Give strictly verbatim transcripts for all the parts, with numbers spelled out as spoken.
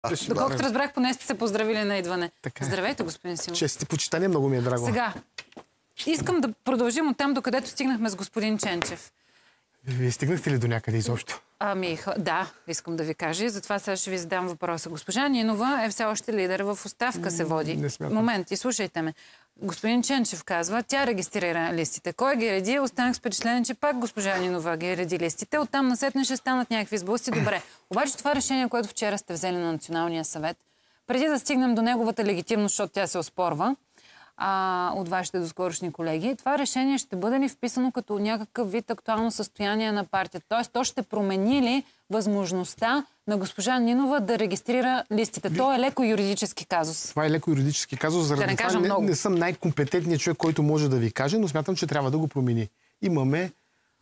Доколкото разбрах, поне сте се поздравили на идване. Така. Здравейте, господин Симов. Чести почитание, много ми е драго. Сега, искам да продължим от там, докъдето стигнахме с господин Ченчев. Вие стигнахте ли до някъде изобщо? Ами, да, искам да ви кажа. Затова сега ще ви задам въпроса. Госпожа Нинова е все още лидер, в оставка се води. Не смятам. Момент, изслушайте ме. Господин Ченчев казва, тя регистрира листите. Кой ги реди? Останах с впечатление, че пак госпожа Нинова ги реди листите. Оттам насетне ще станат някакви сблъсъци. Добре. Обаче това решение, което вчера сте взели на Националния съвет, преди да стигнем до неговата легитимност, защото тя се оспорва а, от вашите доскорошни колеги, това решение ще бъде ли вписано като някакъв вид актуално състояние на партията? Тоест, то ще промени ли възможността на госпожа Нинова да регистрира листите? То е леко юридически казус. Това е леко юридически казус. Заради да не това не, не съм най-компетентният човек, който може да ви каже, но смятам, че трябва да го промени. Имаме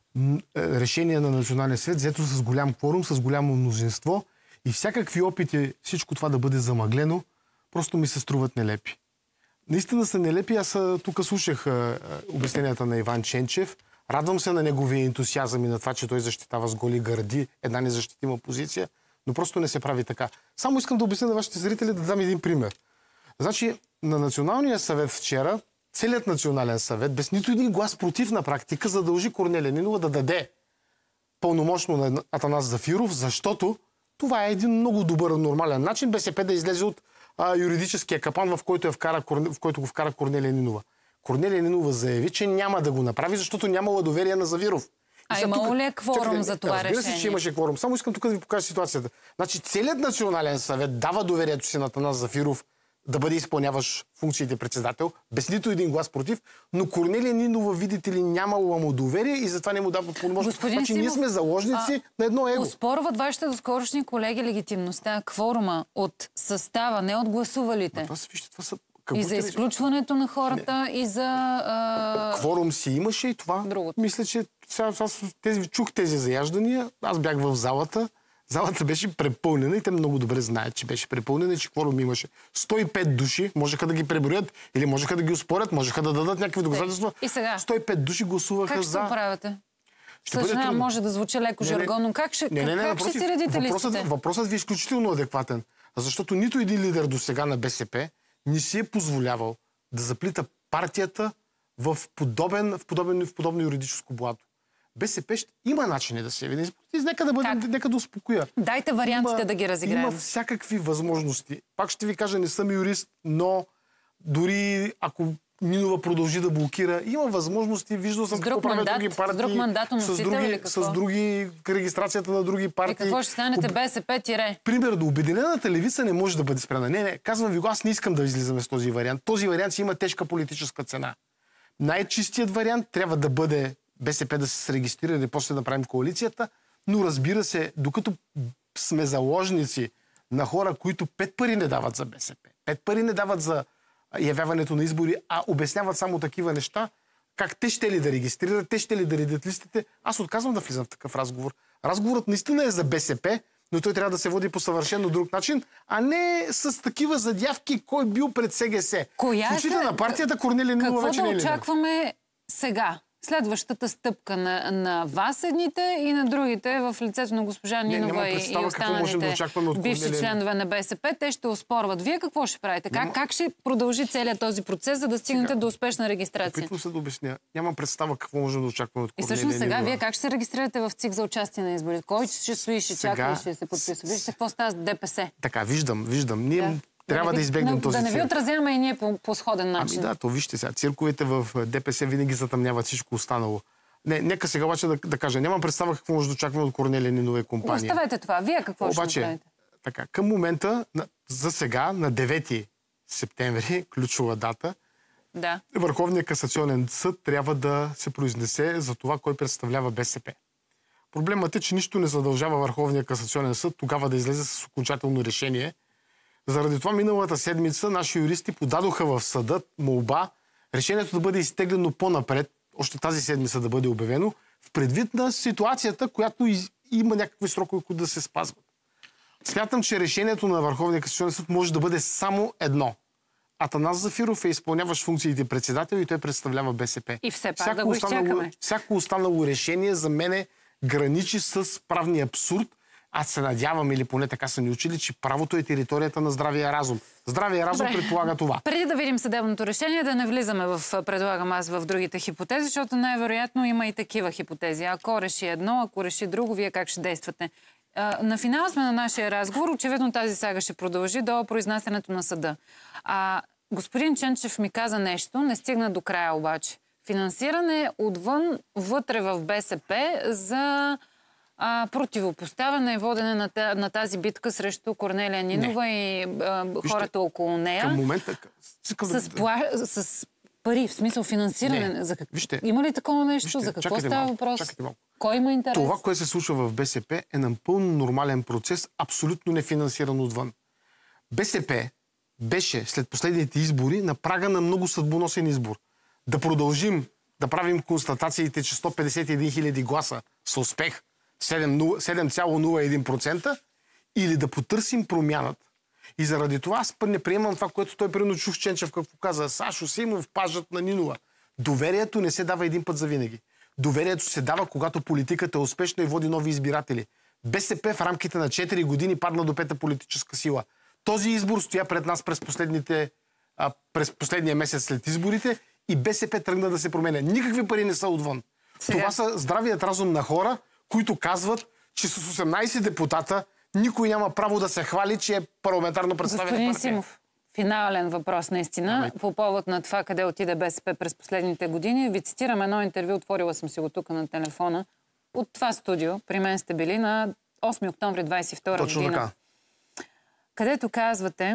решение на Националния съвет, взето с голям кворум, с голямо мнозинство и всякакви опити всичко това да бъде замъглено, просто ми се струват нелепи. Наистина са нелепи. Аз тук слушах а, обясненията на Иван Ченчев. Радвам се на неговия ентусиазъм и на това, че той защитава с голи гърди една незащитима позиция, но просто не се прави така. Само искам да обясня на вашите зрители, да дам един пример. Значи, на Националния съвет вчера, целият Национален съвет, без нито един глас против на практика, задължи Корнелия Нинова да даде пълномощно на Атанас Зафиров, защото това е един много добър, нормален начин БСП да излезе от а, юридическия капан, в който, е вкара, в който го вкара Корнелия Нинова. Корнелия Нинова заяви, че няма да го направи, защото нямало доверие на Завиров. А имало ли е кворум за това решение? Разбира се, че имаше кворум. Само искам тук да ви покажа ситуацията. Значи целият Национален съвет дава доверието си на Атанас Зафиров да бъде изпълняваш функциите председател, без нито един глас против, но Корнелия Нинова, видите ли, нямало му доверие и затова не му дава пълномощност. Значи ние сме заложници а, на едно его. Оспорват вашите доскорошни колеги легитимността, кворума от състава, не от гласувалите. Това са, вижте, това са... И за изключването на хората, не. и за... А... Кворум си имаше и това. Другото. Мисля, че сега, аз тези, чух тези заяждания, аз бях в залата, залата беше препълнена и те много добре знаят, че беше препълнена и че кворум имаше. сто и пет души можеха да ги преброят или можеха да ги успорят, можеха да дадат някакви доказателства. И сега? сто и пет души гласуваха как за... Как ще оправяте? Съжалявам, може да звучи леко не, не, жаргонно. Как ще, не, не, не, как напротив, ще си редите въпросът, листите? Въпросът ви е изключително адекватен. Защото нито един лидер до сега на БСП не си е позволявал да заплита партията в подобен, в подобен, в подобно юридическо блато. БСП ще има начини да се яви. Нека да, бъде, нека да успокоя. Дайте вариантите има, да ги разиграем. Има всякакви възможности. Пак ще ви кажа, не съм юрист, но дори ако Нинова продължи да блокира, има възможности. Виждал съм какво правят други партии. С друг мандатоносител с други, или какво? С други регистрацията на други партии. И какво ще станете Об... БСП тире? Примерно, Обединената левица не може да бъде спряна. Не, не, казвам ви го, аз не искам да излизаме с този вариант. Този вариант си има тежка политическа цена. Най-чистият вариант трябва да бъде БСП да се регистрира и после да направим коалицията, но разбира се, докато сме заложници на хора, които пет пари не дават за БСП, пет пари не дават за явяването на избори, а обясняват само такива неща, как те ще ли да регистрират, те ще ли да редят листите, аз отказвам да влизам в такъв разговор. Разговорът наистина е за БСП, но той трябва да се води по съвършено друг начин, а не с такива задявки, кой бил пред СГС. Коя в очите на партията Корнелия Нинова вече не е лидер. Какво да очакваме сега? Следващата стъпка на, на вас едните и на другите в лицето на госпожа Нинова не, и, и останалите да бивши членове на БСП, те ще оспорват. Вие какво ще правите? Как, как ще продължи целият този процес, за да стигнете сега до успешна регистрация? Опитвам се да обясня. Нямам представа какво можем да очакваме от Корнелия Нинова. И всъщност сега Нинова. Вие как ще се регистрирате в ЦИК за участие на изборите? Кой ще стои, ще сега... чака и ще се подписва? Вижте какво става с ДПС. Така, виждам, виждам. Ние да. Трябва да, да избегнем но, този Да не ви цирк. отразяваме и ние по, по сходен начин. Ами да, то вижте сега. Цирковете в ДПС винаги затъмняват всичко останало. Не, нека сега обаче да, да кажа. Нямам представа какво може да очакваме от Корнелия Нинова и компания. Оставете това. Вие какво обаче, ще направите? Така, към момента, за сега, на девети септември, ключова дата, да. Върховният касационен съд трябва да се произнесе за това, кой представлява БСП. Проблемът е, че нищо не задължава Върховният касационен съд тогава да излезе с окончателно решение. Заради това миналата седмица наши юристи подадоха в съда молба решението да бъде изтеглено по-напред, още тази седмица да бъде обявено, в предвид на ситуацията, която из... има някакви срокове, които да се спазват. Смятам, че решението на Върховния касационен съд може да бъде само едно. Атанас Зафиров е изпълняващ функциите председател и той представлява БСП. И все пак всяко да го останало, изчакаме. Всяко останало решение за мене граничи с правния абсурд. аз се надявам, или поне така са ни учили, че правото е територията на здравия разум. Здравия разум Добре. предполага това. Преди да видим съдебното решение, да не влизаме в, предлагам аз, в другите хипотези, защото най-вероятно има и такива хипотези. Ако реши едно, ако реши друго, вие как ще действате? А, на финал сме на нашия разговор. Очевидно тази сага ще продължи до произнасянето на съда. А, господин Ченчев ми каза нещо, не стигна до края обаче. Финансиране отвън, вътре в БСП за а, противопоставяне и водене на, на тази битка срещу Корнелия Нинова не. и а, хората Вижте, около нея. Към момента... С, пла... с пари, в смисъл финансиране. Не. За как... Вижте, има ли такова нещо? Вижте, за какво става малко, въпрос? Кой има интерес? Това, което се случва в БСП, е напълно нормален процес, абсолютно нефинансиран отвън. БСП беше след последните избори на прага на много съдбоносен избор. Да продължим да правим констатациите, че сто петдесет и един хиляди гласа с успех, седем цяло нула едно процента, или да потърсим промяната. И заради това аз не приемам това, което той примерно чух Ченчев, какво каза. Сашо Симов, пажът на Нинова. Доверието не се дава един път за винаги. Доверието се дава, когато политиката е успешна и води нови избиратели. БСП в рамките на четири години падна до пета политическа сила. Този избор стоя пред нас през, последните, а, през последния месец след изборите и БСП тръгна да се променя. Никакви пари не са отвън. Сега... Това са здравият разум на хора, които казват, че с осемнайсет депутата никой няма право да се хвали, че е парламентарно представена партия. Господин Симов, финален въпрос наистина. Ами... По повод на това къде отиде БСП през последните години. Ви цитирам едно интервю, отворила съм си го тук на телефона. От това студио, при мен сте били на осми октомври двайсет и втора Точно година. Така. Където казвате,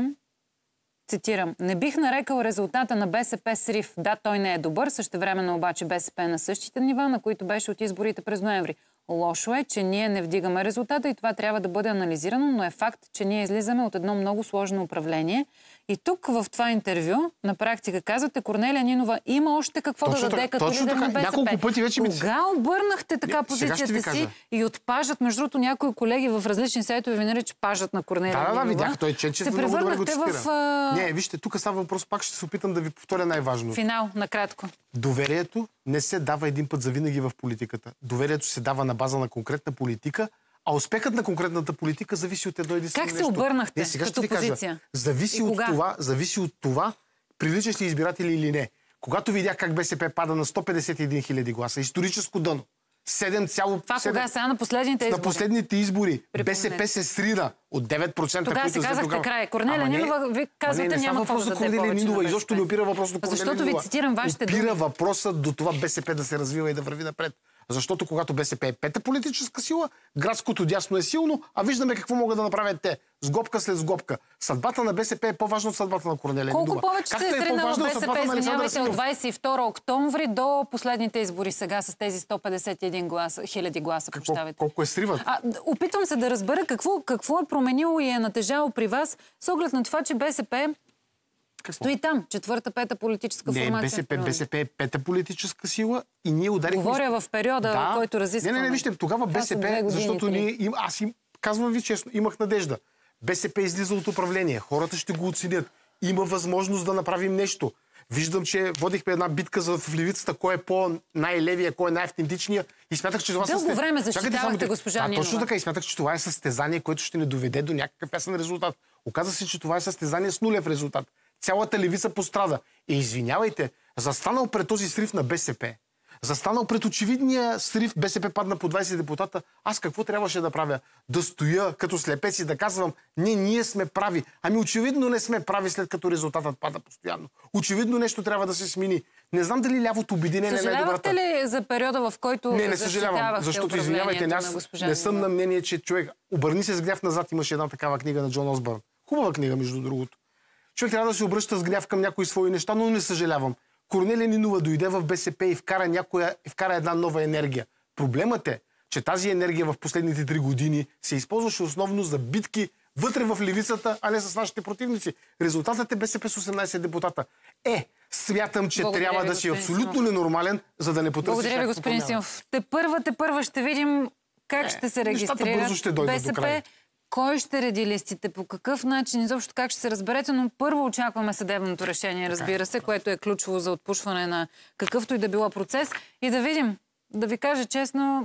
цитирам, не бих нарекал резултата на БСП срив. Да, той не е добър, същевременно обаче БСП е на същите нива, на които беше от изборите през ноември. Лошо е, че ние не вдигаме резултата и това трябва да бъде анализирано, но е факт, че ние излизаме от едно много сложно управление. И тук в това интервю на практика казвате, Корнелия Нинова има още какво точно да даде така, като лидер на БСП. Няколко пъти вече ми... Кога обърнахте така не, позицията си и от пажът, между другото някои колеги в различни сайтове ви наричат пажът на Корнелия да, Нинова. Да, да, видях, той Ченчев се много добре го цитира. В, а... Не, вижте, тук става въпрос, пак ще се опитам да ви повторя най-важно. Финал, накратко. Доверието не се дава един път за винаги в политиката. Доверието се дава на база на конкретна политика, а успехът на конкретната политика зависи от едно единствено нещо. нещо. Как се обърнахте не, сега като ще ви кажа, позиция? Зависи от, това, зависи от това, приличаш ли избиратели или не. Когато видях как БСП пада на сто петдесет и един хиляди гласа, историческо дъно, седем цяло... Това кога сега на последните избори? На последните избори БСП се срина от девет процента. Тогава си казахте тогава... край. Корнелия Нинова, ви казвате, няма какво да даде Корнелия Нинова. Изобщо не опира въпрос до Корнелия Защото Нинова. ви цитирам вашите думи. Опира въпросът до това БСП да се развива и да върви напред. Защото когато БСП е пета политическа сила, градското дясно е силно, а виждаме какво могат да направят те. Сгопка след сгопка. Съдбата на БСП е по-важна от съдбата на Корнелия Нинова. Колко повече се е сринала БСП, извинявайте, от двайсет и втори октомври до последните избори сега с тези сто петдесет и един гласа, хиляди гласа, прощавайте. Колко е сриват? А, опитвам се да разбера какво, какво е променило и е натежало при вас с оглед на това, че БСП какво? Стои там, четвърта, пета политическа не, формация. БСП, БСП е пета политическа сила и ние ударихме... Говоря в периода, да. в който разискваме. Не, не, не, вижте, тогава БСП, години, защото ние, им, аз им, казвам ви честно, имах надежда. БСП излиза от управление, хората ще го оценят, има възможност да направим нещо. Виждам, че водихме една битка за в левицата, кой е по-най-левия, кой е най-автентичния и смятах, че това... Дълго състе... време защитавахте госпожа Нинова. Да, точно така и смятах, че това е състезание, което ще ни доведе до някакъв ясен резултат. Оказа се, че това е състезание с нулев резултат. Цялата левица пострада. И извинявайте, застанал пред този срив на БСП, застанал пред очевидния срив, БСП падна по двайсет депутата, аз какво трябваше да правя? Да стоя като слепец и да казвам, не, ние сме прави. Ами очевидно не сме прави, след като резултатът пада постоянно. Очевидно нещо трябва да се смени. Не знам дали лявото обединение е най-добрата. Съжалявате ли за периода, в който не, не съжалявам, защото извинявайте, аз не съм на мнение, че човек обърни се с гняв назад, имаше една такава книга на Джон Осбърн. Хубава книга, между другото. Човек трябва да се обръща с гняв към някои свои неща, но не съжалявам. Корнелия Нинова дойде в БСП и вкара, някоя, и вкара една нова енергия. Проблемът е, че тази енергия в последните три години се използваше основно за битки вътре в левицата, а не с нашите противници. Резултатът е БСП с осемнайсет депутата. Е, смятам, че Благодаря трябва ви, да си абсолютно ненормален, за да не потърсиш. Благодаря ви, господин Симов. Те първа, те първа ще видим как е, ще се регистрират ще БСП. Кой ще реди листите, по какъв начин, изобщо как ще се разберете, но първо очакваме съдебното решение, разбира се, което е ключово за отпушване на какъвто и да било процес. И да видим, да ви кажа честно,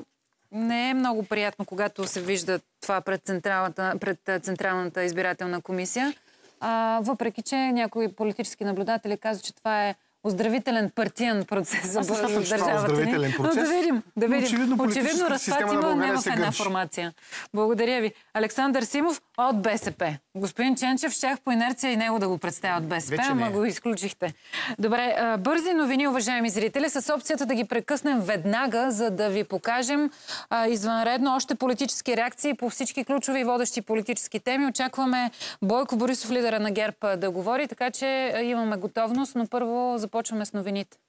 Не е много приятно, когато се вижда това пред Централната, пред Централната избирателна комисия. А, въпреки, че някои политически наблюдатели казват, че това е оздравителен партиен процес за държавата ни. Но да видим, да видим. Очевидно, Очевидно разпад има не в една формация. Благодаря ви. Александър Симов от БСП. Господин Ченчев, щях по инерция и него да го представя от БСП, ама го изключихте. Добре, бързи новини, уважаеми зрители, с опцията да ги прекъснем веднага, за да ви покажем а, извънредно още политически реакции по всички ключови и водещи политически теми. Очакваме Бойко Борисов, лидера на ГЕРБ, да говори, така че имаме готовност, но първо започваме с новините.